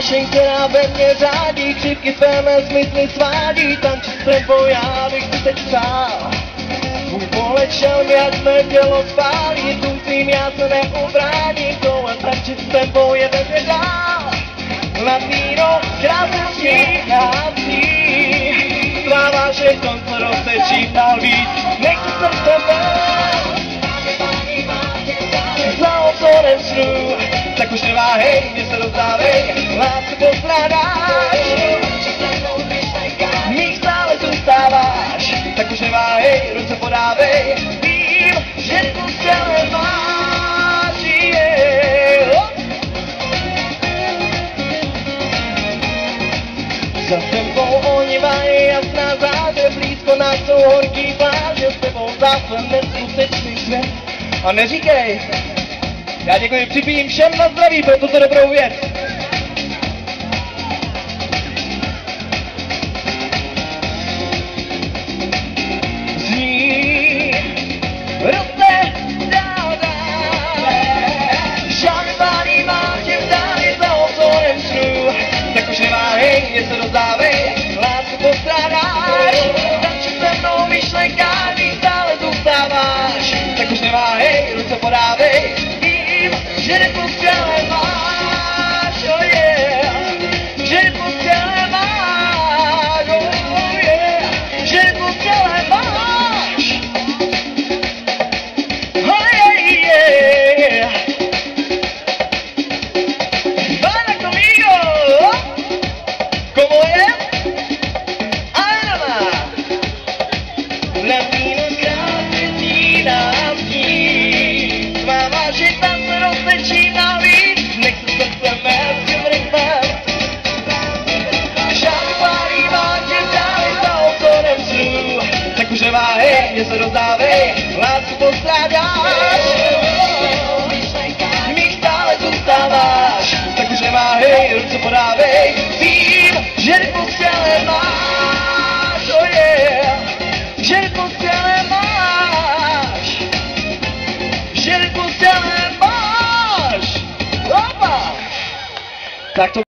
vášeň, která ve mně řádí, křivky tvé mé smysly svádí, tančit s tebou já bych si teď přál. Tvůj pohled šel mi, jak mé tělo spálí, tucím, já se neubráním, tohle tančit s tebou je ve mně dál. Nad mírou krásností hácí, tvá vášeň konce roztečí dál víc, nechci se s tebou. Za obzorem snů, tak už neváhej, mě se rozdávej, lásku postrádáš. Mých stále zůstáváš, tak už neváhej, ruce podávej, vím, že tu celé máš, yeah. Za tebou onivá je jasná záře, blízko nás jsou horký pláže, s tebou zase neskutečný svět. A neříkej, já děkuji, připijím všem na zdraví pro tuto dobrou věc. Zní, roste dál, dál. Žádný pání má tě vzdálí za obzorem snů, tak už neváhej, mě se rozdávej, lásku postrádáš. Tančit se mnou myšlenkami stále zůstáváš, tak už neváhej, ruce podávej, vím, že nepostřelé máš, oh yeah, že nepostřelé máš, oh yeah, že nepostřelé máš, oh yeah. Baila conmigo, como es, Ana, latino krásná dní, tvá vášeň se roztečí navíc, nechci se s tebem rychlem. Žádný pání má tě vzdálí za obzorem snů, tak už neváhej, mě se rozdávej, lásku postrádáš. Mých stále zůstáváš, tak už neváhej, ruce podávej, vím, že nepostřelé máš, oh yeah, že nepostřelé máš, že nepostřelé máš, opa. Tak to